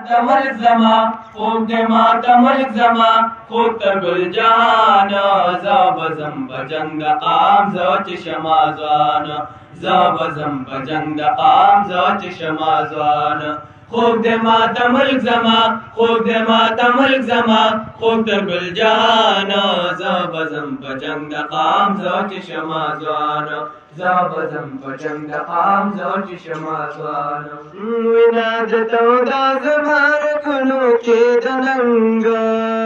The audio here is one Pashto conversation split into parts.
ملک زما خوب دے ماتا ملک زما خوب تر گل جہان زابزم بجنگ قام زوچ شمازوان زابزم بجنگ قام زوچ شمازوان خوب دے ماتا ملک زما خوب دے ماتا ملک زما خوب تر گل جہان زابزم بجنگ قام زوچ شمازوان زابزم بجنگ قام زوچ شمازوان ولادتو دا زمان کنو کی دننگا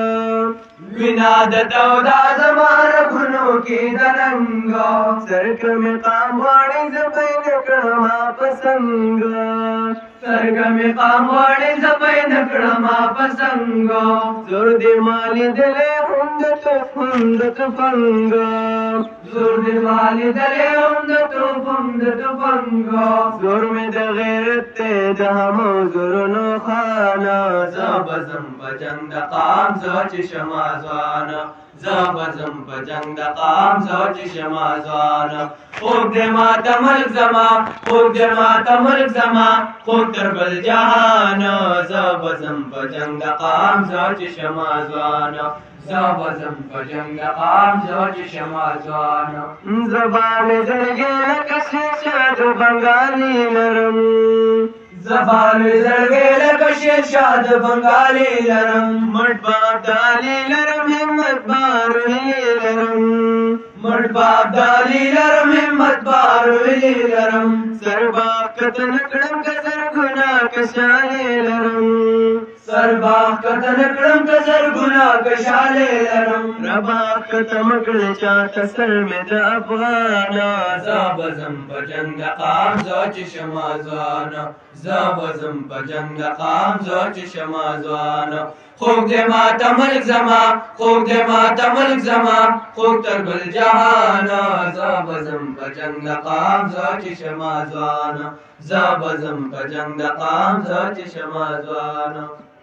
ولادتو دا زمان کنو کی دننگا سرکم قام واڑی زبین کرما پسنگا سرگم قام واڑی زبین کرما پسنگا زور دی مالی دلے ہندت فنگا زور دی مالی دلے ہندت فنگا زور میں دا غیرت تے جہمو زورنو خانا زابزم بجنگ قام زوچ شمازوان زابزم بجنگ قام زوچ شمازوان خوب دے ماتا ملک زما خوب دے ماتا ملک زما خوب تر گل جہان زابزم بجنگ قام زوچ شمازوان زابزم بجنگ قام زوچ شمازوان زبان زرگے لکسی شاد بنگالی لرم زبان زرگے لکشی شاد بنگالی لرم مٹ باپ دالی لرم ہمت باروی لرم مٹ باپ دالی لرم ہمت باروی لرم سر باپ کتن کڑم کسر گنا کشالی لرم سر باپ کتن کڑم کسر گنا کشالی لرم ربا کتم کڑ چاہتا سر میں دا افغانا زابزم بجنگ قام زوچ شمازوان زابزم بجنگ قام زوچ شمازوان خوب دے ماتا ملک زما خوب دے ماتا ملک زما خوب تر گل جہان زابزم بجنگ قام زوچ شمازوان زابزم بجنگ قام زوچ شمازوان